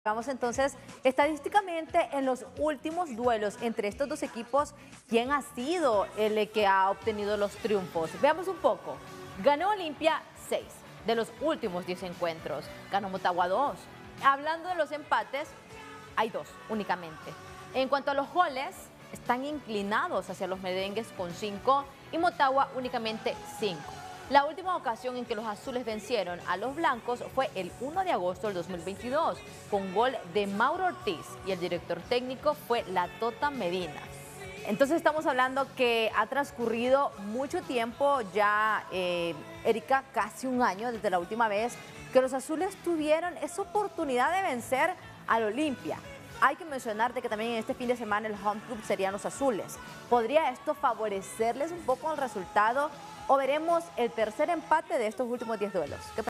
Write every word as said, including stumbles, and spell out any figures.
Vamos entonces, estadísticamente, en los últimos duelos entre estos dos equipos, ¿quién ha sido el que ha obtenido los triunfos? Veamos un poco. Ganó Olimpia seis de los últimos diez encuentros. Ganó Motagua dos. Hablando de los empates, hay dos únicamente. En cuanto a los goles, están inclinados hacia los merengues con cinco y Motagua únicamente cinco. La última ocasión en que los azules vencieron a los blancos fue el uno de agosto del dos mil veintidós, con gol de Mauro Ortiz, y el director técnico fue la Tota Medina. Entonces estamos hablando que ha transcurrido mucho tiempo ya, eh, Erika, casi un año desde la última vez que los azules tuvieron esa oportunidad de vencer al Olimpia. Hay que mencionar de que también en este fin de semana el home club serían los azules. ¿Podría esto favorecerles un poco el resultado o veremos el tercer empate de estos últimos diez duelos? ¿Qué